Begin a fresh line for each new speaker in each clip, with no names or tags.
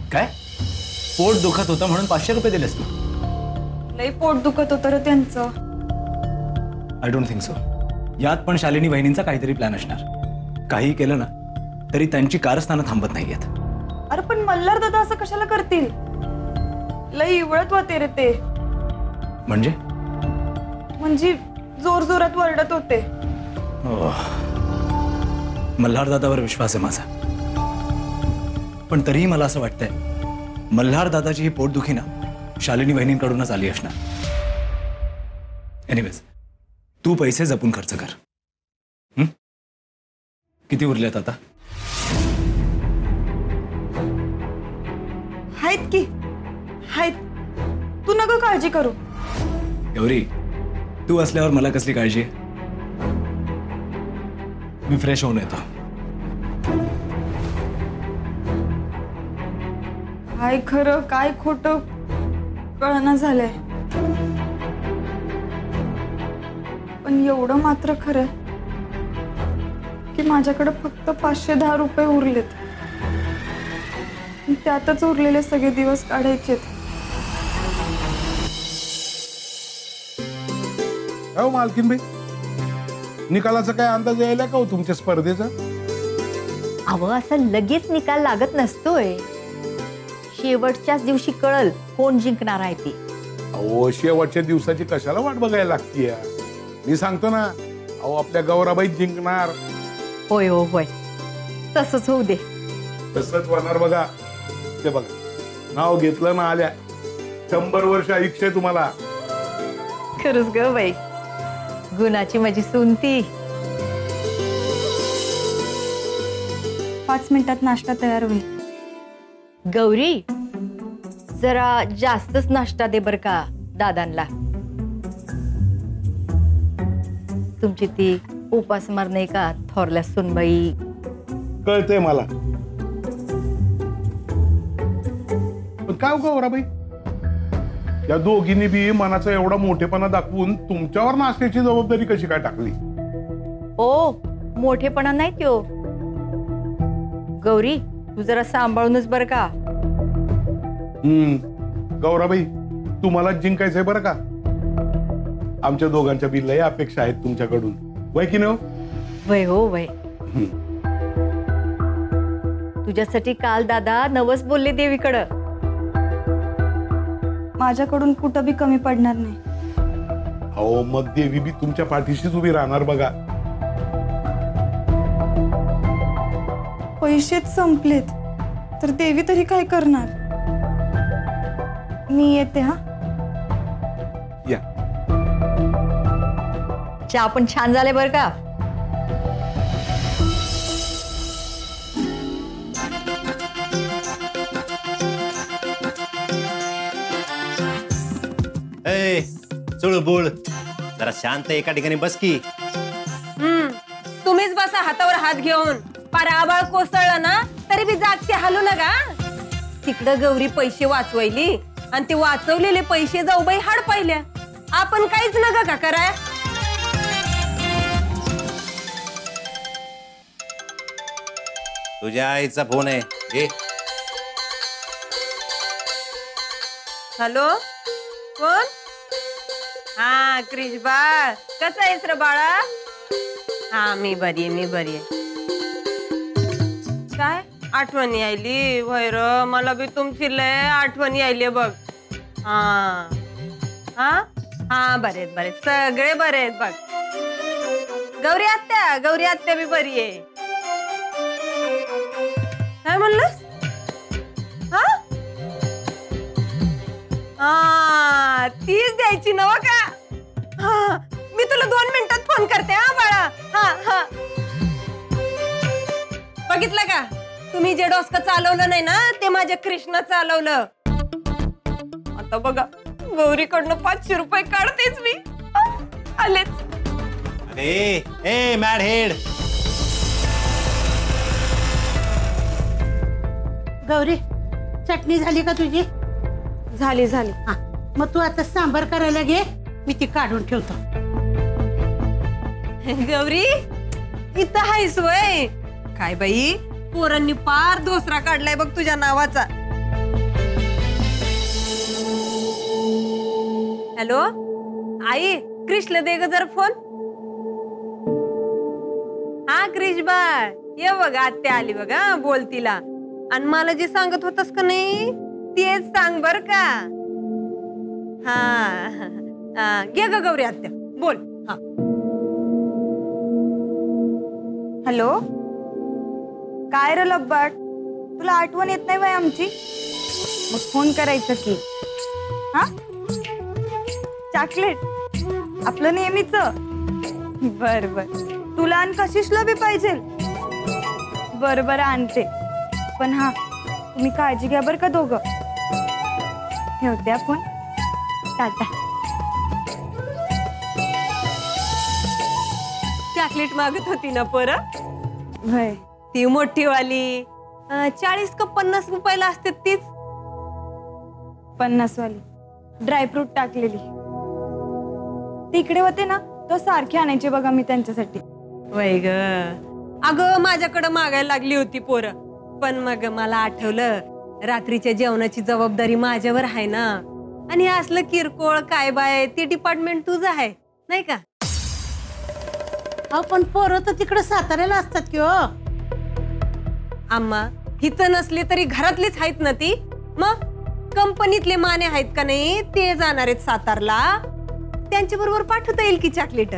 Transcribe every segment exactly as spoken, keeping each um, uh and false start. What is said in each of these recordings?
काय पोट दुखत होतं म्हणून पाचशे रुपये दिलेस तू?
लई पोट दुखत होतं रे त्यांचं.
I don't think so. यात पण शालिनी वहिनींचा काहीतरी प्लॅन असणार. काही केलं ना तरी त्यांची कारस्थानं थांबत नाहीयेत.
अरे पण मल्हार दादा असं कशाला करतील? लई इवळत होते रे ते.
म्हणजे
म्हणजे जोर जोरात वरडत होते.
मल्हार दादावर विश्वास आहे माझा, पण तरीही मला असं वाटतंय मल्हार दादाची ही पोटदुखी ना शालिनी वहिनींकडूनच आली असणार. एनिवेज तू पैसे जपून खर्च कर. हं? किती उरलेत आता?
आहेत की आहेत. तू नको काळजी करू.
गौरी, तू असल्यावर मला कसली काळजी आहे? मी फ्रेश होऊन येतो.
काय खरं काय खोटं कळना झालंय. पण एवढं मात्र खरं की माझ्याकडे फक्त पाचशे दहा रुपये उरलेत. त्यातच उरलेले सगळे दिवस काढायचेत.
हो मालकीनबाई, निकालाचा काय अंदाज यायला का हो तुमच्या स्पर्धेचा?
अव असं लगेच निकाल लागत नसतोय. शेवटच्याच दिवशी कळल कोण जिंकणार आहे ती.
अहो शेवटच्या दिवसाची कशाला वाट बघायला लागतीये? मी सांगतो ना, अहो आपल्या गौराबाई जिंकणार.
होय हो होय, तसंच होऊ दे.
तसंच होणार बघा. ते बघा, नाव घेतलं ना आल्या, शंभर वर्ष आयुष्य आहे तुम्हाला.
खरंच ग बाई, गुणाची माझी सुनती.
पाच मिनिटात नाश्ता तयार होईल.
गौरी, जरा जास्तच नाश्ता दे बर का दादांना. तुमची ती उपासमार नाही का थोरल्या सुनबाई?
कळतंय मला. पण काय हो गौराबाई, या दोघींनी बी मनाचा एवढा मोठेपणा दाखवून तुमच्यावर नाश्त्याची जबाबदारी कशी काय टाकली?
ओ मोठेपणा नाही त्यो. गौरी, तू जरा सांभाळूनच बर का.
हम्म गौराबाई, तुम्हाला जिंकायचंय बरं का. आमच्या दोघांच्या बी लय अपेक्षा आहेत तुमच्याकडून, वय की नाही?
वय हो वय. तुझ्यासाठी काल दादा नवस बोलले देवीकडं.
माझ्याकडून कुठं बी कमी पडणार नाही.
हो मग देवी बी तुमच्या पाठीशीच उभी राहणार बघा.
पैसेच संपलेत तर देवी तरी काय करणार? मी येते. हा
या.
चहा पण छान झाले बर का.
ए चुळबुळ, जरा शांत एका ठिकाणी बस की.
हम्म तुम्हीच बसा हातावर हात घेऊन. पार आबाळ कोसळलं ना तरी बी जागते हलू नका. तिकडं गौरी पैसे वाचवली आणि ते वाचवलेले पैसे जाऊ बाई हाड पाहिल्या. आपण काहीच नका का कराय.
तुझ्या आईचा फोन आहे, घे.
हॅलो, कोण? हा क्रिश बाळ, कसा आहेस रे बाळा? हा मी बरी आहे, मी बरी आहे. काय आठवणी आली भैर? मला बी तुमची लय आठवणी आली बघ. हा हा हा बरे आहेत, बरे सगळे बरे आहेत बघ. गौरी आत्या, गौरी आत्या बी बरी आहे. काय म्हणलंस? हा हा तीच द्यायची नव का? हा मी तुला दोन मिनिटात फोन करते. हा बाळा. हा हा बघितलं का, तुम्ही जे डोसकं चालवलं नाही ना ते माझ्या कृष्ण चालवलं. आता बघा गौरीकडनं पाचशे रुपये काढतेच मी. आलेच.
अरे ए मॅड हेड.
गौरी, चटणी झाली का तुझी?
झाली झाली.
हा मग तू आता सांबार करायला घे, मी ती काढून ठेवतो.
गौरी इथं हायस वय? काय बाई, पोरांनी पार दोसरा काढलाय बघ तुझ्या नावाचा. हॅलो आई, कृष्ण दे ग जरा फोन. हा क्रिश बाळ, ये बघा आत्या आली बघा, बोल तिला. आणि मला जे सांगत होतस का नाही तेच सांग बर का. हा घे ग गौरी आत्या, बोल. हा
हॅलो, काय रे लब्बाट, तुला आठवण येत नाही बाई आमची? मग फोन करायचं की. हा चॉकलेट आपलं नेहमीच. बर बर, तुला आणि कशिशला बी पाहिजे? बर बर आणते, पण हा तुम्ही काळजी घ्या बर का दोघं. ठेवते आपण, टाटा.
चॉकलेट मागत होती ना पोरं?
होय.
ती मोठी वाली चाळीस का पन्नास रुपयाला असते तीच?
पन्नास वाली ड्रायफ्रूट टाकलेली. तिकडे होते ना, तो सारखे आणायचे बघा मी त्यांच्यासाठी.
वय ग, अगं माझ्याकडे मागायला लागली होती पोरं, पण मग मला आठवलं रात्रीच्या जेवणाची जबाबदारी माझ्यावर आहे ना. आणि हे असलं किरकोळ काय बाय ते डिपार्टमेंट तुझं आहे नाही का?
अहो पण पोरं तर तिकडे साताऱ्याला असतात की हो.
आम्हा हिथं नसली तरी घरातलीच आहेत ना ती. मग कंपनीतले माने आहेत का नाही ते जाणार आहेत सातारला, त्यांच्या बरोबर पाठवता येईल की चॉकलेट?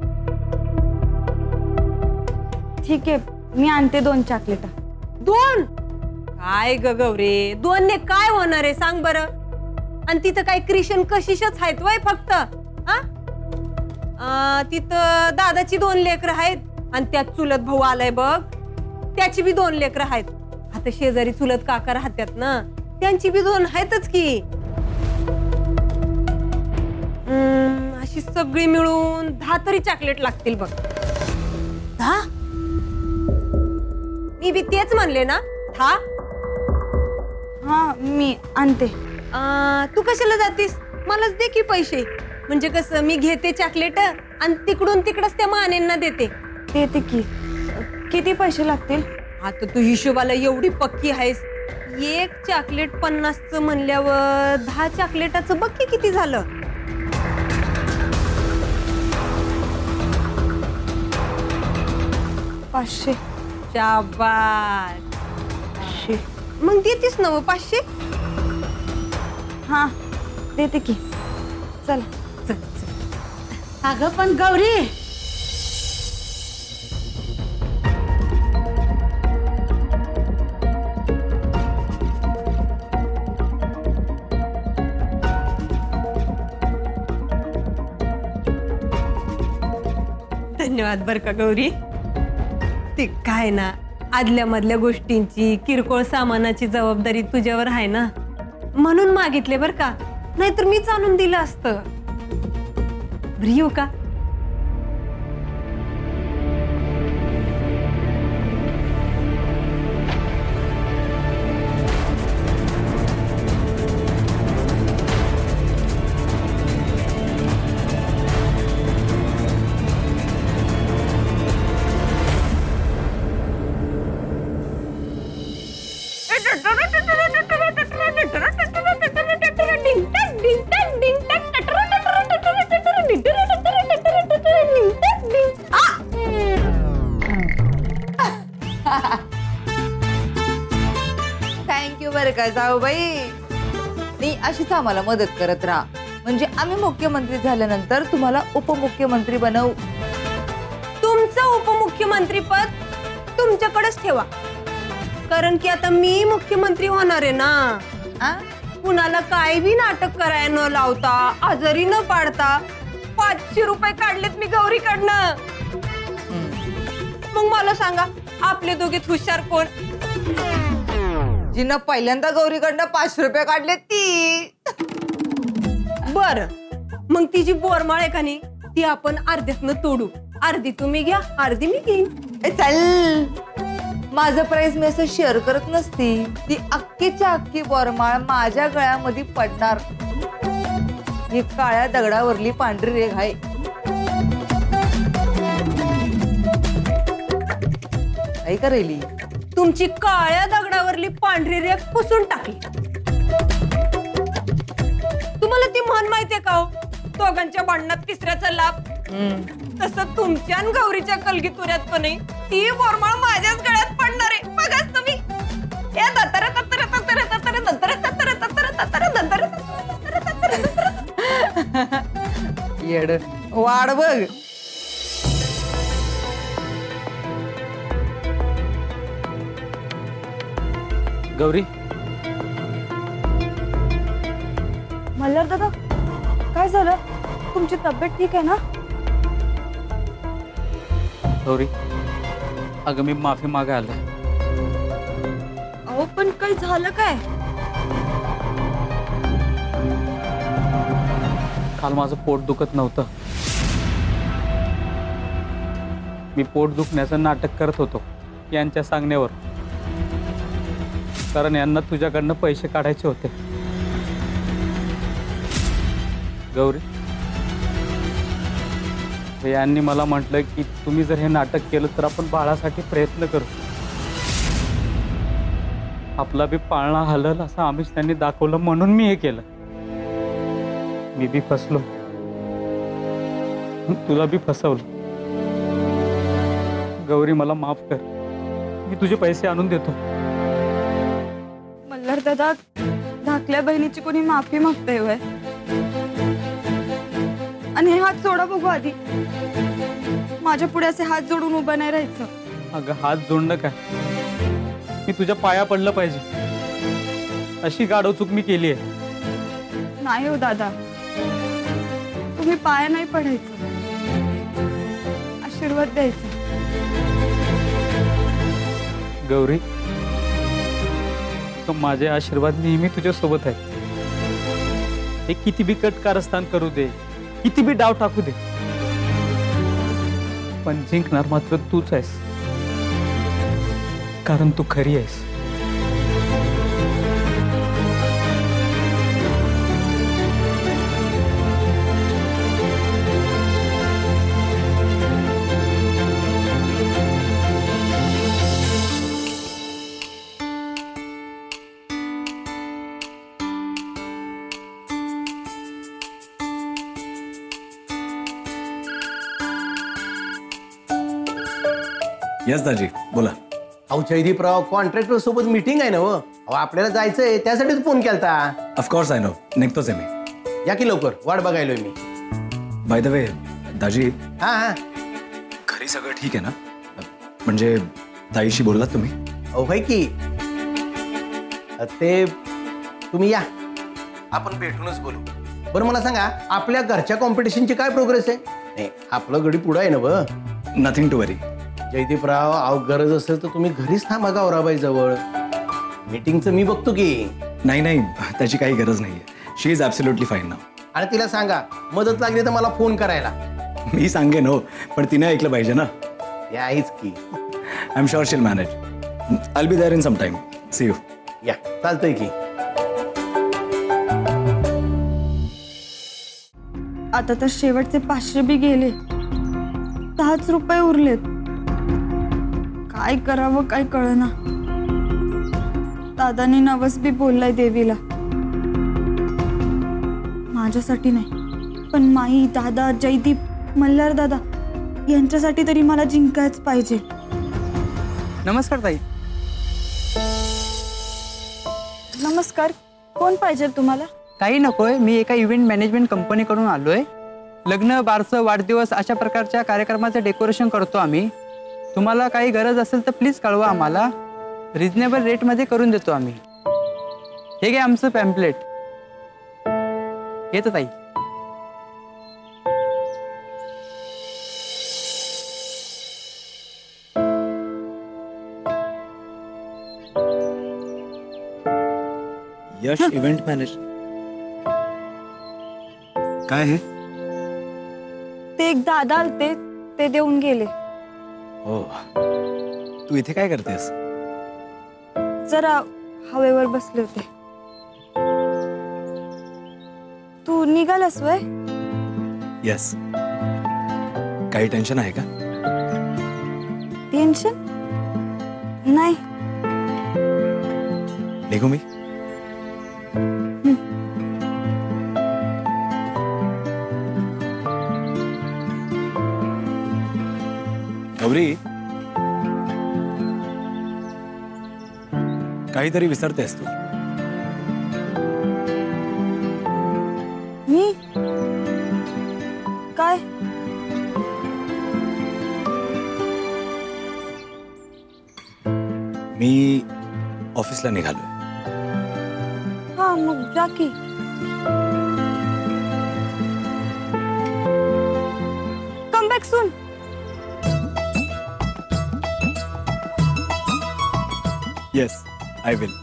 ठीक आहे, मी आणते दोन चॉकलेट.
दोन? काय ग गौरी, दोन ने काय होणार आहे सांग बरं? आणि तिथं काय क्रिशन कशिशच आहेत वय फक्त? हा तिथं दादाची दोन लेकरं आहेत आणि त्यात चुलत भाऊ आलाय बघ, त्याची बी दोन लेकरं आहेत. आता शेजारी चुलत काका राहतात ना, त्यांची बी दोन आहेतच की. अशी सगळी मिळून दहा तरी चॉकलेट लागतील बघ. दहा? मी बी तेच म्हणले ना, दहा.
हा मी आणते.
तू कशाला जातीस? मलाच दे की पैसे, म्हणजे कसं मी घेते चॉकलेट आणि तिकडून तिकडच त्या मानेंना देते.
देते की. किती पैसे लागतील?
आता तू हिशोबाला एवढी पक्की आहेस. एक चॉकलेट पन्नासच म्हणल्यावर दहा चॉकलेटाचं बघ की किती झालं.
पाचशे.
शाबास. मग देतीस ना मग पाचशे?
हा देते की. चला.
चल चल.
अगं पण गौरी,
धन्यवाद बर का गौरी. ते काय ना, आदल्या मधल्या गोष्टींची किरकोळ सामानाची जबाबदारी तुझ्यावर आहे ना, म्हणून मागितले बर का, नाहीतर मीच आणून दिलं असतं. बरं येऊ का?
थँक्यू बरं का जाऊबाई. नी अशीच आम्हाला मदत करत राहा, म्हणजे आम्ही मुख्यमंत्री झाल्यानंतर तुम्हाला उपमुख्यमंत्री बनवू.
तुमचं उपमुख्यमंत्री पद तुमच्याकडेच ठेवा, कारण की आता मी मुख्यमंत्री होणार आहे ना.
आ?
कुणाला काय बी नाटक करायला न लावता, आजारी न पाडता पाचशे रुपये काढलेत मी गौरीकडनं. मग मला सांगा, आपले दोघेत हुशार कोण?
जिनं पहिल्यांदा गौरीकडनं पाचशे रुपये काढले ती.
बर, मग ती जी बोरमाळ आहे का नाही, ती आपण अर्ध्यातनं तोडू. अर्धी तुम्ही घ्या, अर्धी मी घेईन.
ए चल, माझं प्राइस मी असं शेअर करत नसती. ती अख्खीच्या अख्खी बोरमाळ माझ्या गळ्यामध्ये पडणार. ही काळ्या दगडावरली पांढरी रेघ आहे. ऐका रेली,
तुमची काळ्या दगडावरली पांढरी रेख पुसून टाकली. तुम्हाला ती म्हण माहितीये का हो? दोघांच्या भांडणात तिसऱ्याचा लाभ तसं तुमच्या आणि गौरीच्या कलगीतुऱ्यात पण नाही ती बोरमाळ माझ्याच गळ्यात पडणार आहे बघाच तुम्ही हे दत्तर दत्तर दत्तर दत्तर दत्तर दत्तर दत्तर दत्तर दत्तर
येड वाढ बघ.
गौरी
मल्हार दादा काय झालं तुमची तब्येत ठीक आहे ना?
गौरी अगं मी माफी मागे आलोय.
अहो पण काही झालं काय?
काल माझं पोट दुखत नव्हतं. मी पोट दुखण्याचं नाटक करत होतो यांच्या सांगण्यावर, कारण यांना तुझ्याकडनं पैसे काढायचे होते. गौरी यांनी मला म्हटलं की तुम्ही जर हे नाटक केलं तर आपण बाळासाठी प्रयत्न करू. आपला बी पाळणा हलल असं आम्हीच त्यांनी दाखवलं म्हणून मी हे केलं. मी बी फसलो, तुला बी फसवलं. गौरी मला माफ कर, मी तुझे पैसे आणून देतो.
मल्हार दादा धाकल्या बहिणीची कोणी माफी मागतंय वय? आणि हे हात सोडा बघू आधी. माझ्या पुढे असे हात जोडून उभं नाही राहायचं.
अगं हात जोडणं काय, मी तुझ्या पाया पडलं पाहिजे अशी गाढव चूक मी केली आहे.
नाही हो दादा, तुम्ही पाया नाही पडायचं, आशीर्वाद द्यायचा.
गौरी तो माझे आशीर्वाद नेहमी तुझ्या सोबत आहे. हे किती बी कट कारस्थान करू दे, किती बी डाव टाकू दे, पण जिंकणार मात्र तूच आहेस, कारण तू खरी आहेस.
यस दाजी बोला.
अहो जयदीपराव कॉन्ट्रॅक्टर सोबत मीटिंग आहे ना हो. अहो आपल्याला जायचंय त्यासाठीच फोन केलता.
ऑफकोर्स आय नो, निघतोच आहे मी.
या की लवकर, वाट बघायलोय मी.
बाय द वे दाजी,
हा हा
घरी सगळं ठीक आहे ना? म्हणजे ताईशी बोललात तुम्ही?
अहो होय की. ते तुम्ही या, आपण भेटूनच बोलू. बरं मला सांगा, आपल्या घरच्या कॉम्पिटिशनची काय प्रोग्रेस आहे? नाही आपलं गडी पुढं आहे ना व.
नथिंग टू वरी.
जयदीपराव अहो गरज असेल तर तुम्ही घरीच थांबा गौराबाई जवळ. मीटिंगचं मी बघतो की.
नाही नाही त्याची काही गरज नाहीये. She is absolutely fine now.
आणि तिला सांगा मदत लागली तर मला फोन करायला.
मी सांगेन हो, पण तिने ऐकलं पाहिजे ना.
हे आहेच की.
I am sure she'll manage. I will be there in some time. See you.
या चालतंय की.
आता तर शेवटचे पाचशे बी गेले, दहाच रुपये उरलेत. काय करावं काय कळना. दादानी नवस बी बोललाय देवीला, माझ्यासाठी नाही पण माई, दादा, जयदीप, मल्हार दादा यांच्यासाठी तरी मला जिंकायच पाहिजे.
नमस्कार ताई.
नमस्कार. कोण पाहिजे तुम्हाला?
काही नकोय, मी एका इव्हेंट मॅनेजमेंट कंपनीकडून आलोय. लग्न, बारसं, वाढदिवस अशा प्रकारच्या कार्यक्रमाचं डेकोरेशन करतो आम्ही. तुम्हाला काही गरज असेल तर प्लीज कळवा आम्हाला. रिजनेबल रेटमध्ये करून देतो आम्ही. हे घे आमचं पॅम्पलेट. येतं ताई.
Yash event manage. काय आहे?
ते एक दादा आलते, ते देऊन गेले.
हो, तू इथे काय करतेस?
जरा हवेवर बसले होते. तू निघालास वय?
यस. काही टेन्शन आहे का?
टेन्शन नाही.
निघू मी? गौरी, काहीतरी विसरतेस तू.
मी काय?
मी ऑफिसला निघालोय.
हा मग जा की. Come back soon.
Yes, I will.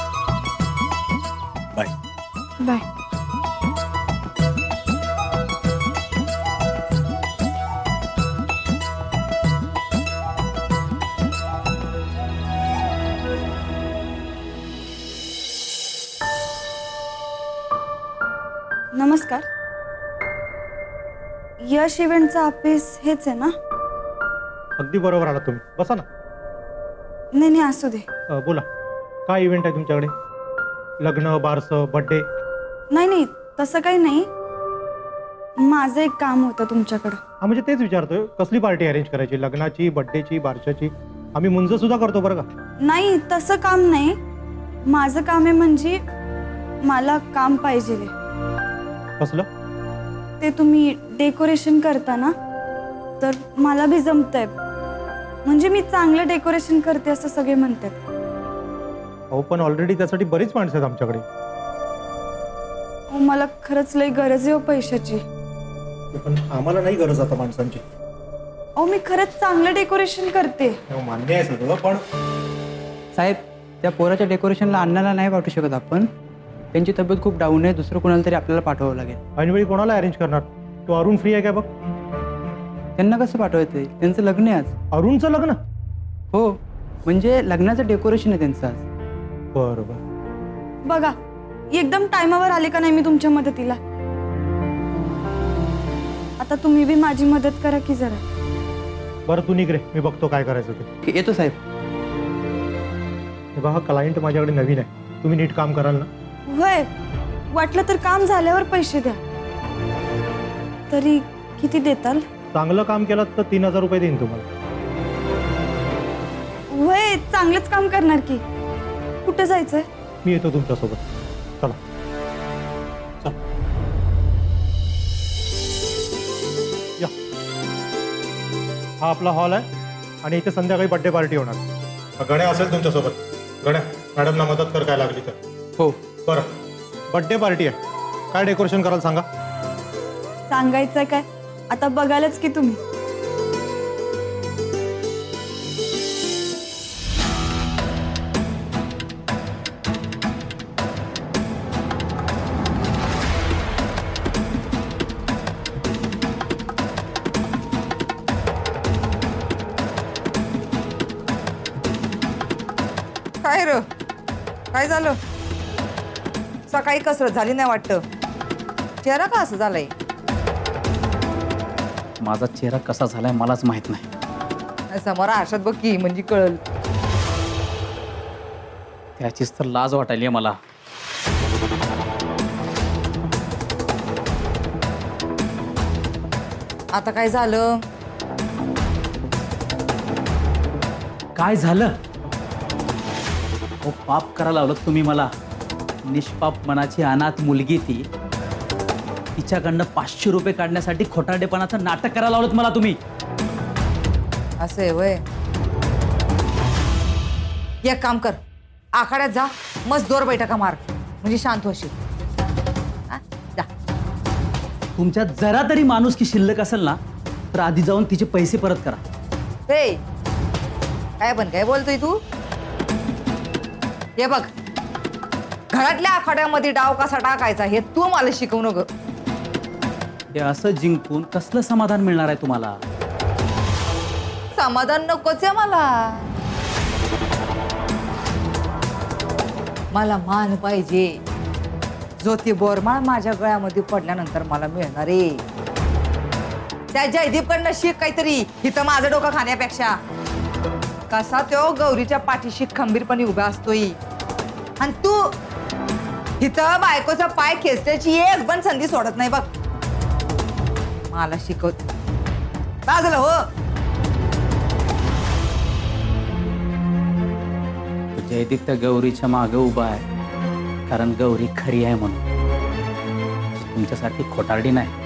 Bye.
Bye. नमस्कार. यश इव्हेंटचं ऑफिस हेच आहे ना?
अगदी बरोबर आला तुम्ही. बसा ना.
नाही नाही, असू दे.
अ, बोला, काय इव्हेंट आहे तुमच्याकडे? लग्न, बारसं, बर्थडे?
नाही नाही, तसं काही नाही. माझं एक काम होतं तुमच्याकडं.
हा म्हणजे तेच विचारतोय, कसली पार्टी अरेंज करायची? लग्नाची, बर्थडेची, बारशाची? आम्ही मुंज सुद्धा करतो बरं का.
नाही, तसं काम नाही. माझं काम आहे म्हणजे मला काम पाहिजे.
कसलं?
ते तुम्ही डेकोरेशन करता ना, तर मला बी जमतंय. म्हणजे मी चांगलं डेकोरेशन करते असं सगळे म्हणतात.
हो, पण ऑलरेडी त्यासाठी बरीच माणसं आहेत आमच्याकडे.
हो, मला खरंच लई गरज आहे हो पैशाची.
पण आम्हाला नाही गरज आता माणसांची.
अहो, मी खरंच चांगलं डेकोरेशन करते.
मान्य आहे सगळं, पण
साहेब, त्या पोराच्या डेकोरेशनला अण्णाला नाही पाठवू शकत आपण. त्यांची तब्येत खूप डाऊन आहे. दुसरं कोणाला तरी आपल्याला पाठवावं लागेल.
ऐनवेळी कोणाला अरेंज करणार? तो अरुण फ्री आहे काय बघ.
त्यांना कसं पाठवायचं? त्यांचं लग्न आहे आज.
अरुणचं लग्न?
हो, म्हणजे लग्नाचं डेकोरेशन आहे त्यांचं आज.
बरोबर.
बघा, एकदम टायमावर आले का नाही मी तुमच्या मदतीला? आता तुम्ही बी माझी मदत करा की जरा.
बरं तू निघ रे, मी बघतो काय करायचं ते.
येतो साहेब.
हे बघा, क्लायंट माझ्याकडे नवीन आहे. तुम्ही नीट काम कराल ना?
होय, वाटलं तर काम झाल्यावर पैसे द्या. तरी किती देताल?
चांगलं काम केलं तर तीन हजार रुपये देईन तुम्हाला.
होय, चांगलंच काम करणार की. कुठं जायचंय?
मी येतो तुमच्यासोबत. चला चल. या, हा आपला हॉल आहे आणि इथे संध्याकाळी बर्थडे पार्टी होणार. गण्या असेल तुमच्यासोबत. गण्या, मॅडमना मदत कर काय लागली तर.
हो.
बरं, बर्थडे पार्टी आहे. काय डेकोरेशन कराल सांगा.
सांगायचंय काय, आता बघालच की तुम्ही.
काय र, काय झालं? सकाळी कसरत झाली नाही वाटतं. चेहरा का असं झालाय?
माझा चेहरा कसा झालाय मलाच माहित नाही.
समोर आरशात बघ की, म्हणजे कळल.
त्याचीच तर लाज वाटायली मला.
आता काय झालं?
काय झालं? हो, पाप करायला लावलं तुम्ही मला. निष्पाप मनाची अनाथ मुलगी ती, तिच्याकडनं पाचशे रुपये काढण्यासाठी खोटारडेपणाचं नाटक करायला लावलं मला तुम्ही.
असं आहे वय. एक काम कर, आखाड्यात जा, मस्त जोर बैठका मार, म्हणजे शांत होशील. हा, जा.
तुमच्यात जरा तरी माणुसकी शिल्लक असेल ना, तर आधी जाऊन तिचे पैसे परत करा.
हे काय पण काय बोलतोय तू? हे बघ, घरातल्या आखाड्यामध्ये डाव कसा टाकायचा हे तू मला शिकवू नको.
हे असं जिंकून कसलं समाधान मिळणार आहे तुम्हाला?
समाधान नकोच आहे मला. मला मान पाहिजे. ज्योती बोरमाळ माझ्या गळ्यामध्ये पडल्यानंतर मला मिळणार आहे. त्या जयदीपकडनं शिक काहीतरी, इथं माझं डोकं खाण्यापेक्षा. कसा तो गौरीच्या पाठीशी खंबीरपणे उभा असतोय, आणि तू इथं बायकोचा पाय खेचण्याची एक पण संधी सोडत नाही बघ. मला शिकवत बाजूला हो.
जयदीप त्या गौरीच्या मागे उभा आहे कारण गौरी खरी आहे म्हणून. तुमच्यासाठी खोटारडी नाही.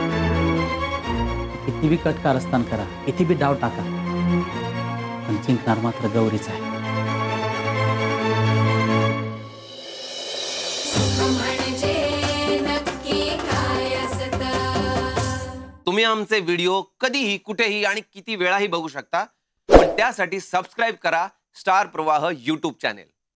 किती बी कट कारस्थान करा, किती बी डाव टाका, पण जिंकणार मात्र गौरीच आहे.
तुम्ही आमचे व्हिडिओ कधीही कुठेही आणि किती वेळाही बघू शकता, पण त्यासाठी सबस्क्राईब करा स्टार प्रवाह यूट्यूब चॅनेल.